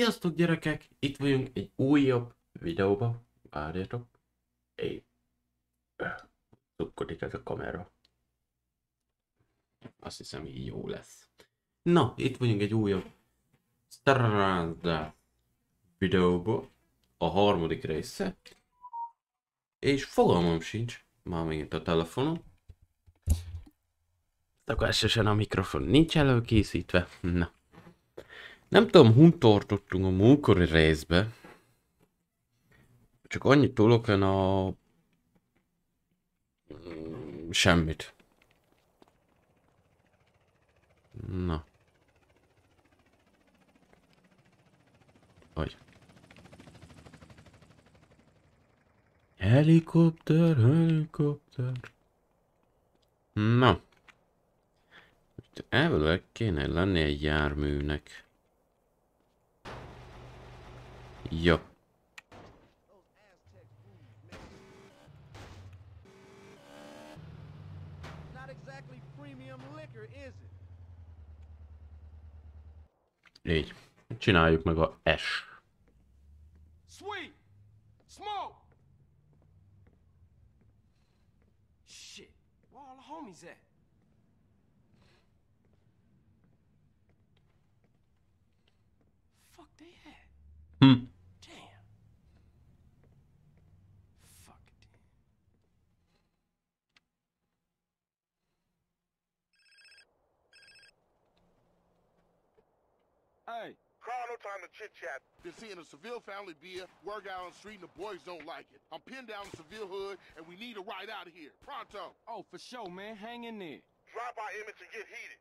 Sziasztok gyerekek! Itt vagyunk egy újabb videóba. Várjatok. Szukkodik ez a kamera. Azt hiszem így jó lesz. Na, itt vagyunk egy újabb Stranda videóba. A harmadik része. És fogalmam sincs. Már megint a telefonom. Takásosan a mikrofon nincs előkészítve. Na. Nem tudom, hol tartottunk a múltkori részbe. Csak annyit tudok a... semmit. Na. Vagy. Helikopter, helikopter. Na. Elvileg kéne lenni egy járműnek. Ja. Így. Csináljuk meg a S. Sweet! Smoke! Shit, where all the homies at? Fuck they at? Hm. Damn. Fuck it. Hey. Carl, no time to chit-chat. Been seeing a Seville family beer, work out on the street, and the boys don't like it. I'm pinned down in Seville hood, and we need a ride out of here. Pronto. Oh, for sure, man. Hang in there. Drop our image and get heated.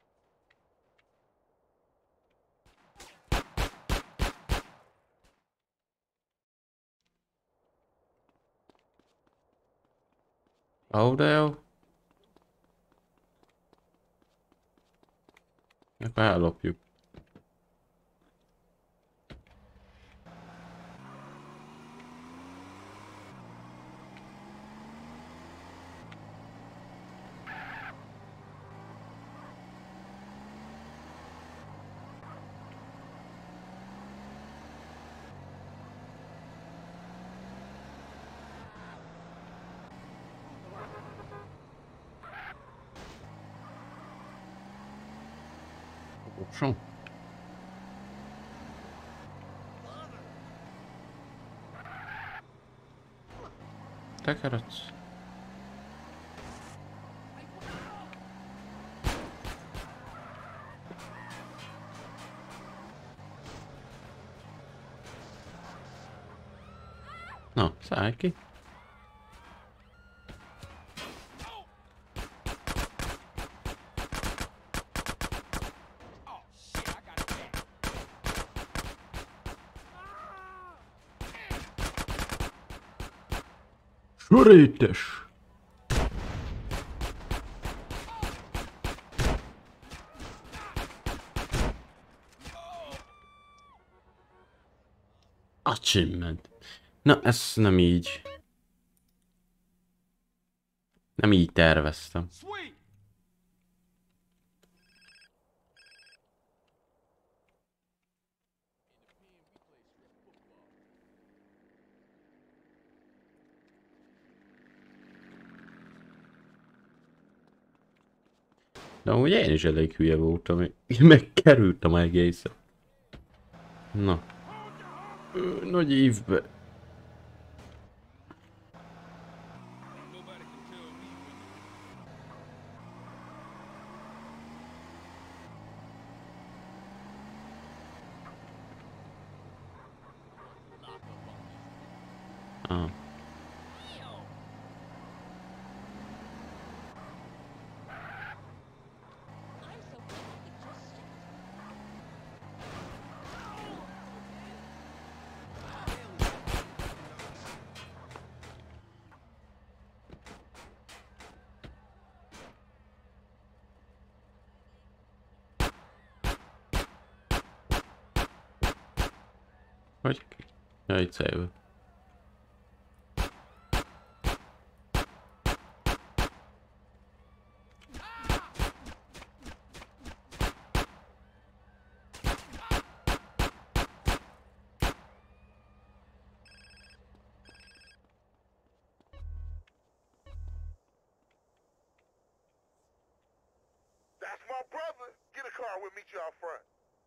Oh, de jó. Akkor ellopjuk. Option. Tekeredsz. Na, szállj ki. Sörétes! Achievement. Na, ez nem így. Nem így terveztem. Sweet! De amúgy én is elég hülye voltam, megkerültem egészen. Na. Nagy ívbe. Ah. Hogy? Ja, itt szélve. my brother. Get a car, we'll meet you out front.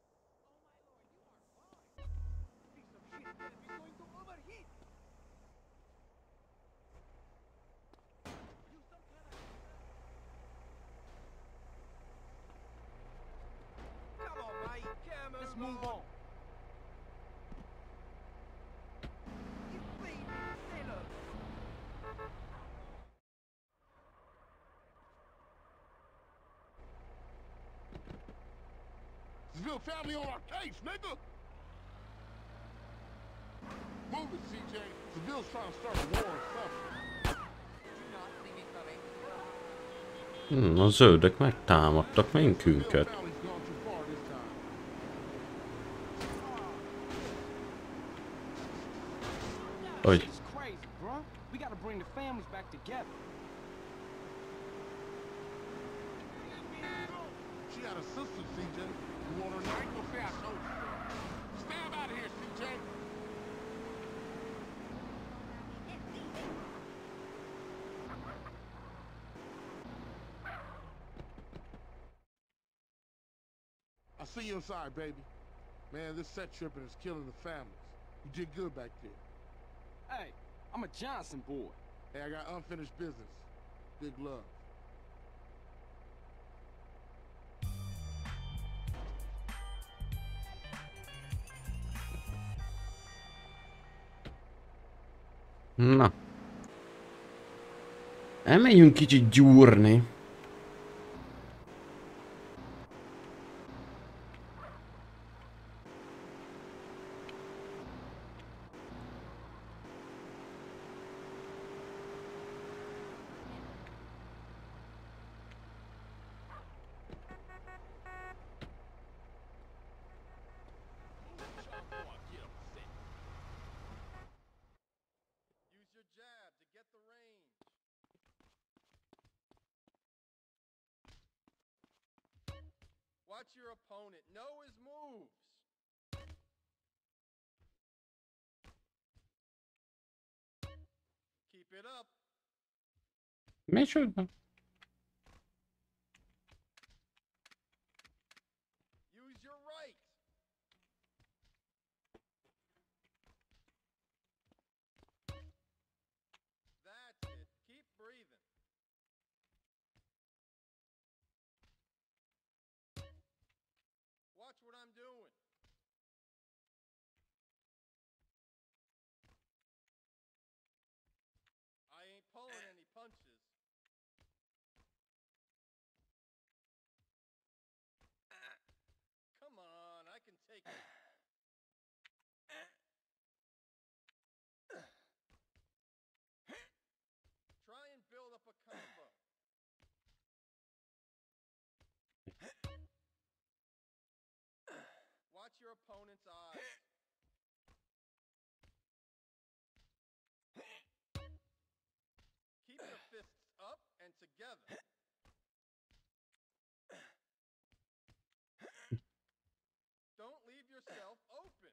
Come on, mate. Let's move on. You bleeding sinner. Seville family on our case, nigga. Move it, CJ. Seville's trying to start a war or something. A zöldek megtámadtak minkünket. Seville family's gone too far this time. Oj. It's crazy, bro. We gotta bring the families back together. She got a sister, CJ. You want her knife? Go say I told you so. Stab out of here, CJ. I'll see you inside, baby. Man, this set tripping is killing the families. You did good back there. Hey, I'm a Johnson boy. Hey, I got unfinished business. Big love. Na. Elmegyünk kicsit gyúrni. Use your jab to get the range. Watch your opponent. Know his moves. Keep it up. Micsoda? Use your right. That's it. Keep breathing. Watch what I'm doing. I ain't pulling any punches. Come on, I can take it. Try and build up a combo. Watch your opponent's eyes. Keep the fists up and together. Don't leave yourself open.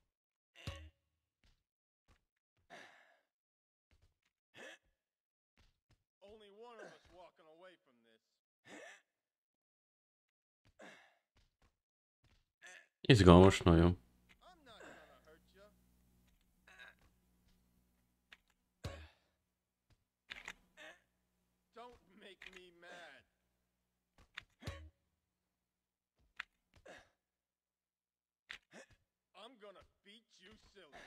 Only one of us walking away from this. Izgalmas nagyon. I'm not gonna hurt you. Don't make me mad. I'm gonna beat you silly.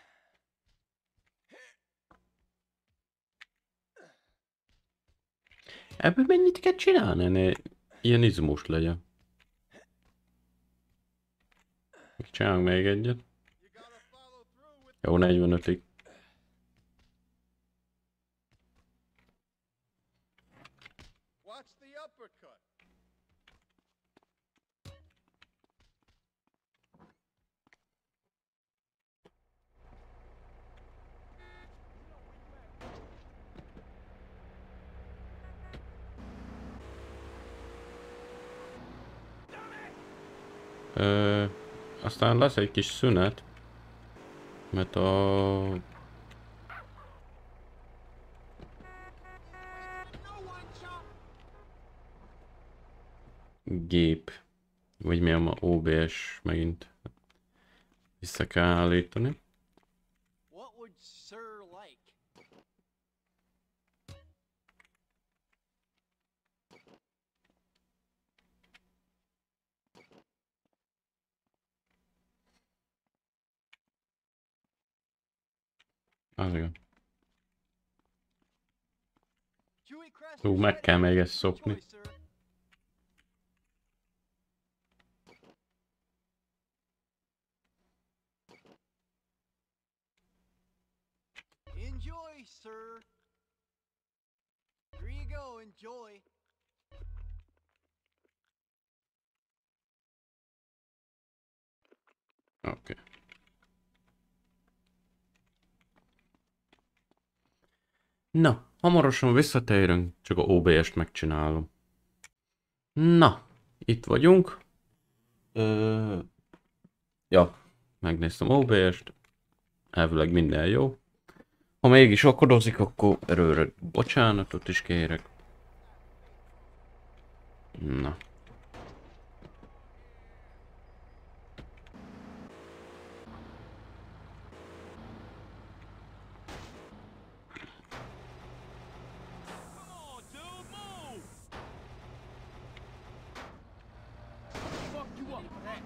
Ebből mennyit kell csinálni, ne ilyen izmos legyen. Csinálunk még egyet. You gotta follow through with Jó, 45-ig. watch the uppercut. Aztán lesz egy kis szünet. Mert a... No one jump. gép. Vagy mi a OBS megint. Vissza kell állítani. What would Sir like? Az igen. Chewy Crest Meg ready. kell még ezt szokni. Enjoy, sir. Enjoy, sir. Here you go, enjoy. Oké. Na, hamarosan visszatérünk, csak a OBS-t megcsinálom. Na, itt vagyunk. Ja, megnéztem OBS-t. Elvileg minden jó. Ha mégis akadozik, akkor erőre bocsánatot is kérek. Na. Fuck you up for that.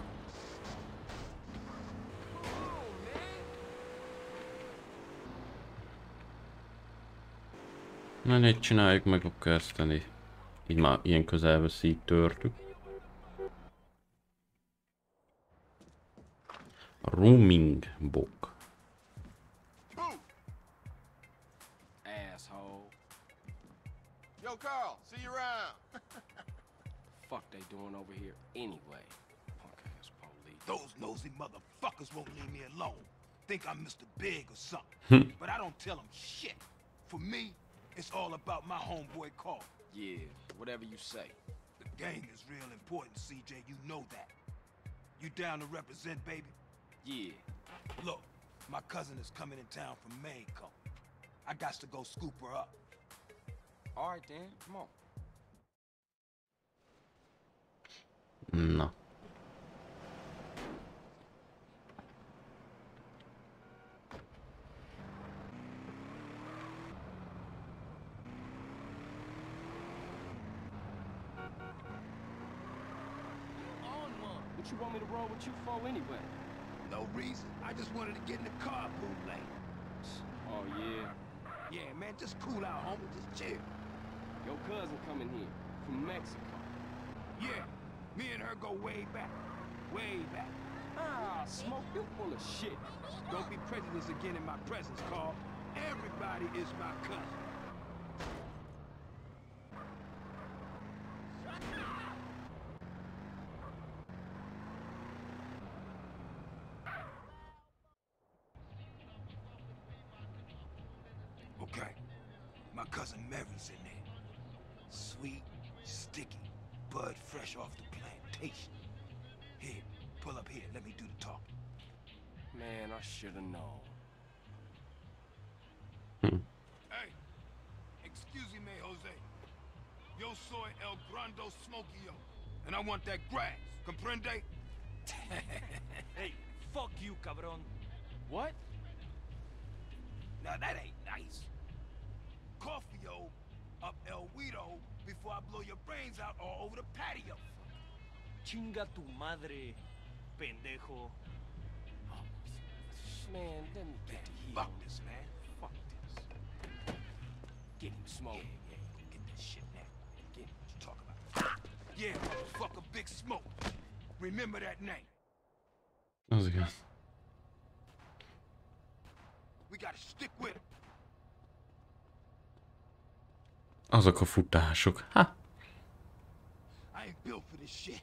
Na, így csináljuk meg, akkor ezt így már ilyen közelbe széttörtük. Roaming book. Asshole. Yo, Carl, see you around. Fuck they doing over here anyway? Punk ass police. Those nosy motherfuckers won't leave me alone. Think I'm Mr. Big or something. But I don't tell them shit. For me, it's all about my homeboy Carl. Yeah, whatever you say. The gang is real important, CJ. You know that. You down to represent, baby? Yeah. Look, my cousin is coming in town from Mexico. I got to go scoop her up. All right then, come on. Na. On one. What you want me to roll with you for anyway? No reason. I just wanted to get in the car, bootleg. Oh yeah. Yeah, man, just cool out, homie. Just chill. Your cousin coming here from Mexico. Yeah, me and her go way back. Way back. Ah, Smoke, you full of shit. Don't be prejudiced again in my presence, Carl. Everybody is my cousin. Okay, my cousin Mary's in there. Sweet, sticky, bud fresh off the plantation. Here, pull up here. Let me do the talking. Man, I should have known. Hey, excuse me, Jose. Yo soy El Grande Smokio, and I want that grass. Comprende? Hey, fuck you, cabron. What? Now that ain't nice. Coffee-o up El Guido before I blow your brains out all over the patio. Chinga tu madre, pendejo. Man, let me get the heat Fuck on this, man. Fuck this. Get him, Smoke. Yeah, go get that shit now. Get what you talk about. Yeah, motherfucker, Big Smoke. Remember that name. Az igaz. We gotta stick with it. Azok a futások. Ha! I ain't built for this shit.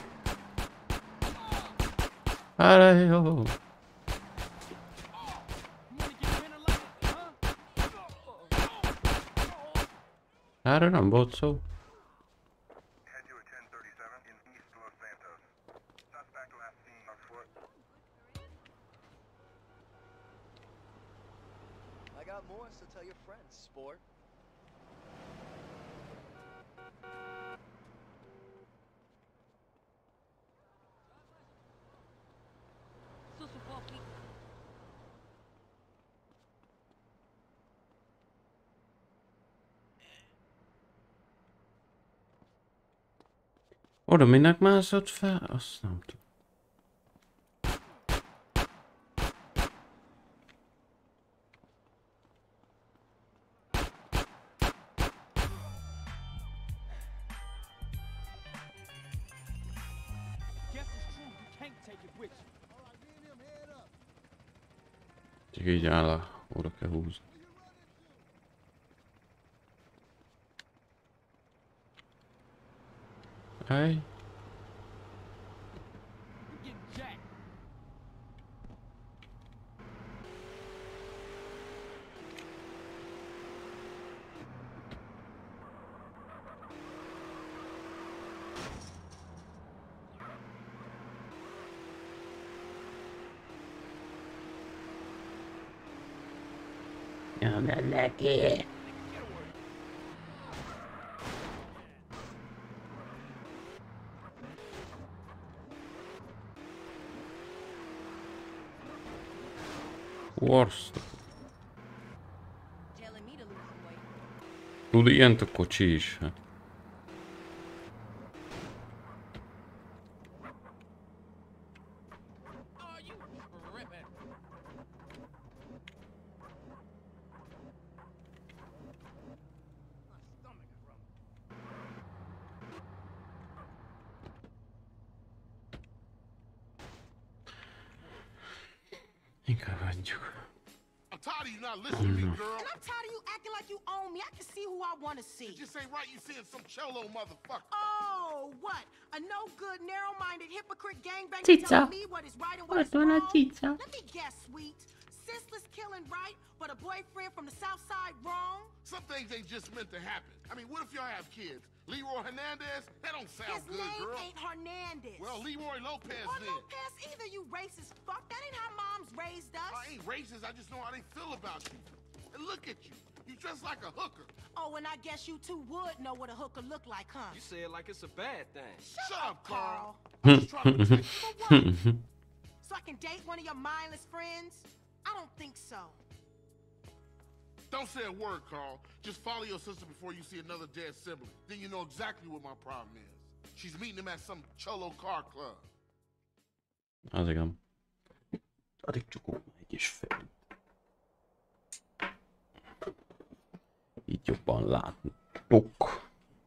Arra jó! Erre nem volt szó. Head to a 1037 in East Los Santos. Suspect last seen on foot. I got more, so tell your friends, sport. Oda minek mászott fel? Azt nem tudom. Guess it's true, you can't take it with you. Csak így áll, oda kell húzni. Hey. You're getting jacked. Nyomjad neki! Worst. Telling me to lose some weight. Tud ilyen a kocsi is. Hát. Oh, you tripping. My stomach is rumbling. Inkább adjuk. I'm tired of you not listening to me, girl. And I'm tired of you acting like you own me. I can see who I want to see. It just ain't right you seeing some cello motherfucker. Oh, what? A no-good, narrow-minded, hypocrite gangbanger Chicha. telling me what is right and what is Guarda una wrong? ciccia. Let me guess, sweet. Senseless killing right, but a boyfriend from the south side wrong? Some things ain't just meant to happen. I mean, what if y'all have kids? Leroy Hernandez? That don't sound His good, name girl. ain't Hernandez. Well, Leroy Lopez or then. Lopez either, you racist fuck. That ain't how moms raised us. I ain't racist, I just know how they feel about you. And look at you. You dress like a hooker. Oh, and I guess you two would know what a hooker look like, huh? You say it like it's a bad thing. Shut up, Carl. I'm just trying to protect you. For what? So I can date one of your mindless friends? I don't think so. Don't say a word, Carl. Just follow your sister before you see another dead sibling. Then you know exactly what my problem is. She's meeting him at some cholo car club. Az igen. Addig csukom egy is fél. Így jobban láttuk.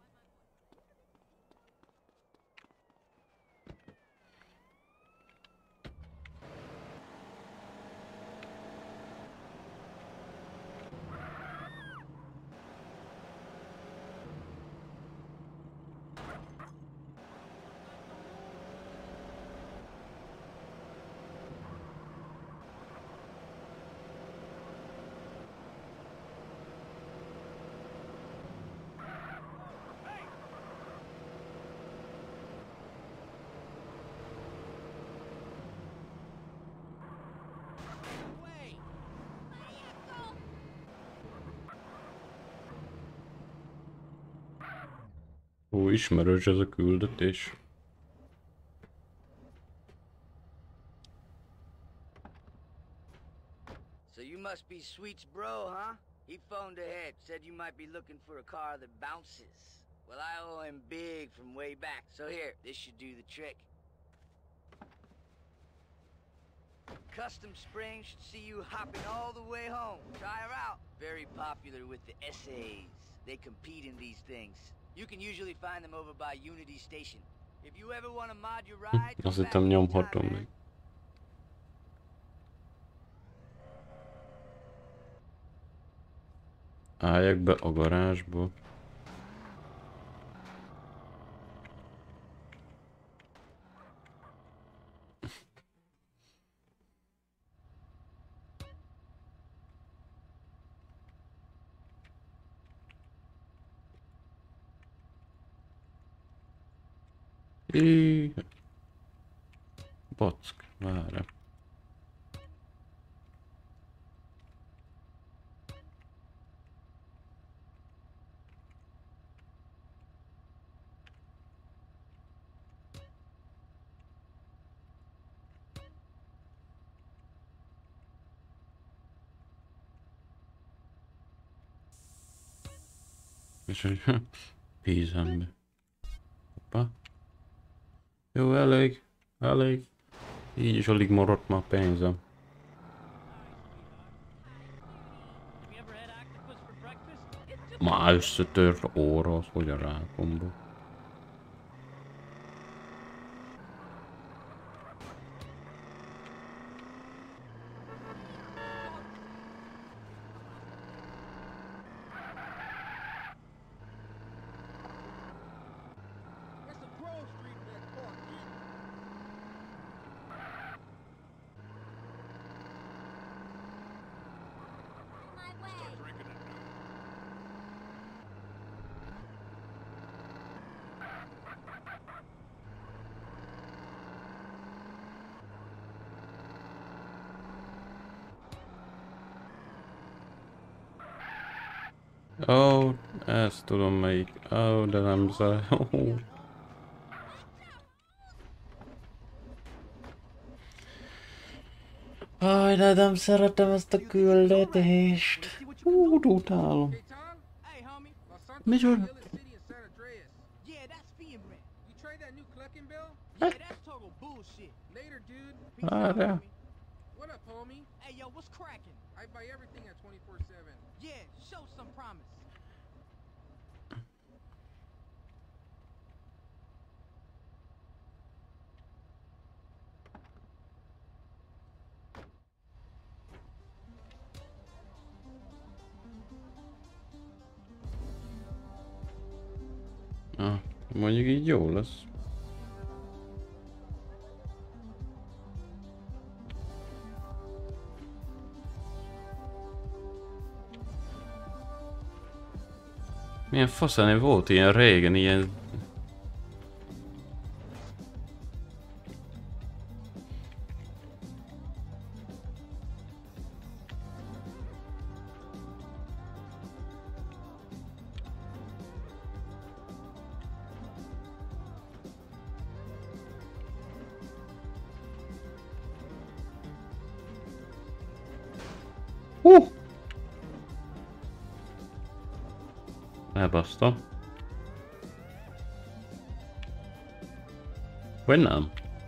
Ó, ismerős ez a küldetés. So you must be Sweet's bro, huh? He phoned ahead, said you might be looking for a car that bounces. Well, I owe him big from way back, so here, this should do the trick. Custom Spring should see you hopping all the way home. Try her out. Very popular with the essays. They compete in these things. You can usually find them over by Unity Station. If you ever want to mod your ride, Azt hittem nyomhatom még. Álljak be a garázsba. Back, várj. És hogy vízembe. Hoppa. Jó, elég. Így is alig maradt már pénzem. Már összetört óra, az hogy a rákomba. That's a Grove Street that park, kid. Ó, ezt tudom melyik. Ó, de nem zaj. Aj, de nem szeretem ezt a küldetést. Utálom. Hey, Tom? Hey, homie. Los Santos Micsoda? is the illest city in San Andreas. Yeah, that's Fee and Brent. You trade that new Clucking bill? Yeah, that's total bullshit. Later, dude. Peace out, yeah. homie. What up, homie? Hey, yo, what's cracking? I buy everything at 24/7. Yeah, show some promise. Ah, mondjuk így jó lesz. Milyen faszán volt ilyen régen, ilyen... Elbasztam. Vagy nem?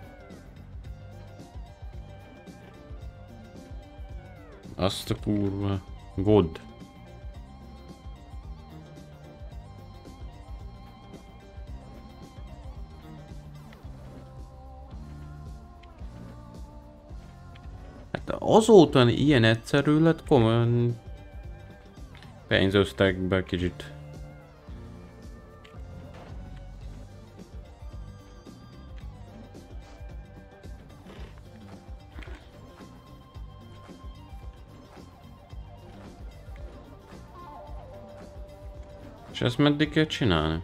Azt a kurva... God. Hát azóta ilyen egyszerű lett, komolyan pénzösszegbe kicsit. És ezt meddig kell csinálni?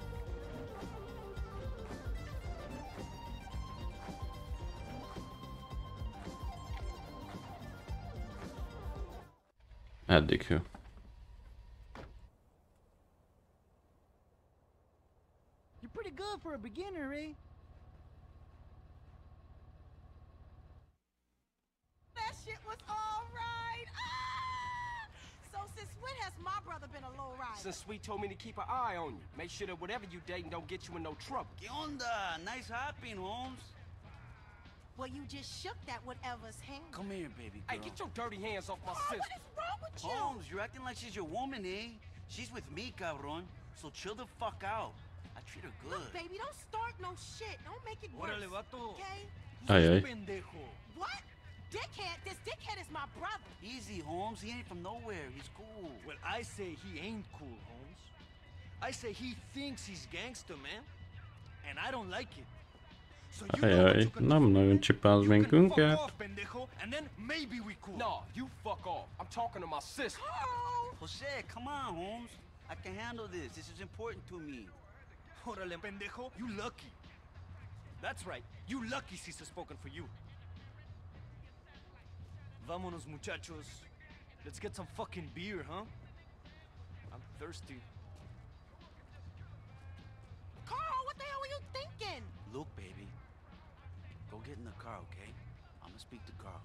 Eddig jó. You're pretty good for a beginner, eh? That shit was all right. Ah! So since when has my brother been a low rider? Since Sweet told me to keep an eye on you, make sure that whatever you dating don't get you in no trouble. ¿Qué onda? Nice hopping, Holmes. Well, you just shook that whatever's hand. Come here, baby girl. Hey, get your dirty hands off my Oh, what sister. is wrong with you? Holmes, you're acting like she's your woman, eh? She's with me, cabron. So chill the fuck out. I treat her good. Look, baby, don't start no shit. Don't make it worse. Órale, vato. Okay? Ay, ay. Pendejo. What? Dickhead? This dickhead is my brother. Easy, Holmes. He ain't from nowhere. He's cool. Well, I say he ain't cool, Holmes. I say he thinks he's gangster, man. And I don't like it. So you know what Ajaj, you can nem do? nagyon csipáz You can minket. fuck off, pendejo, and then maybe we cool. No, you fuck off. I'm talking to my sister. Carl! Jose, come on, Holmes. I can handle this. This is important to me. Órale, pendejo, you lucky. That's right. You lucky Cesar spoken for you. Vámonos, muchachos. Let's get some fucking beer, huh? I'm thirsty. Carl, what the hell were you thinking? Look, baby. Go get in the car, okay? I'm gonna speak to Carl.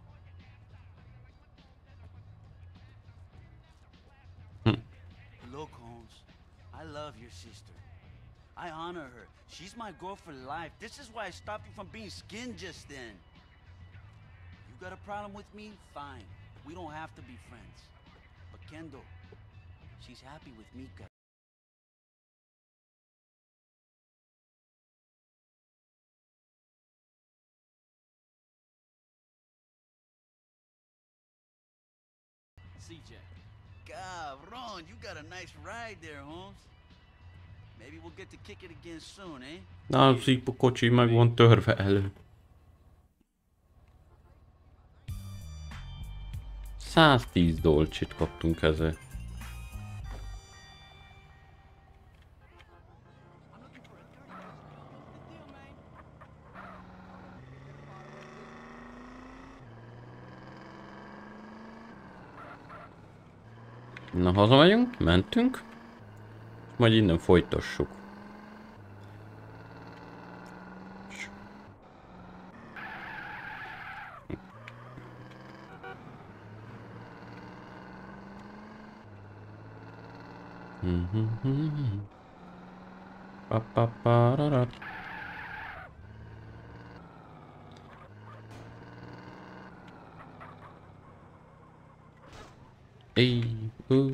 Look, Holmes. I love your sister. I honor her. She's my girl for life. This is why I stopped you from being skinned just then. You got a problem with me? Fine. We don't have to be friends. But Kendall, she's happy with Mika. CJ. Cabron, you got a nice ride there, Holmes. Maybe we'll get to kick it again soon, eh? Na, a kocsi meg van törve elő. 110 dolcsit kaptunk ezzel. Na, hazamegyünk, mentünk, majd innen folytassuk. Pa-pa-pa-ra-ra. Hey,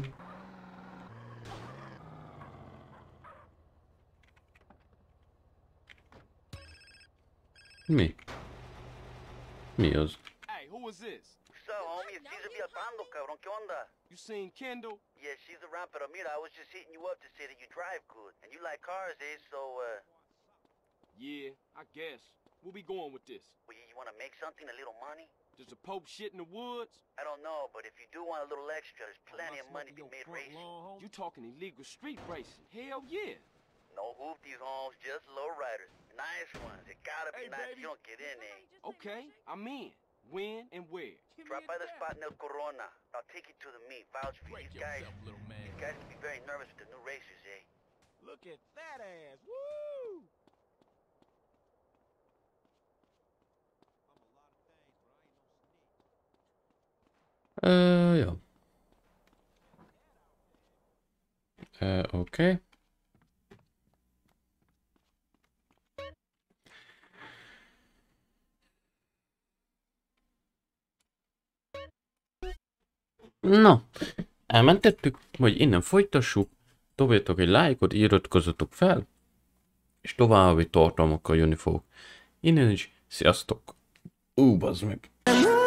Mi? Mi az? Hey, who is this? What's up, homie? It's Cesar Villalpando, cabrón. ¿Qué onda? You seen Kendall? Yeah, she's around, pero mira, I was just hitting you up to say that you drive good. And you like cars, eh? So, Yeah, I guess. Where we going with this? well, you want to make something, a little money? Does the Pope shit in the woods? I don't know, but if you do want a little extra, there's plenty of money to be made racing. You talking illegal street racing? Hell yeah. No hoopties, Holmes, just low riders. Nice ones. It gotta be Hey, nice. baby. You don't get in, eh? Okay, I'm in. When and where? Drop by the spot in El Corona. I'll take you to the meet. Vouch for these guys. These guys can be very nervous with the new racers, eh? Look at that ass. Woo! Ja. Oké. Na, elmentettük, hogy innen folytassuk, dobjatok egy lájkot, iratkozzatok fel, és további tartalmakkal jönni fogok. Innen is, sziasztok! Bazd meg!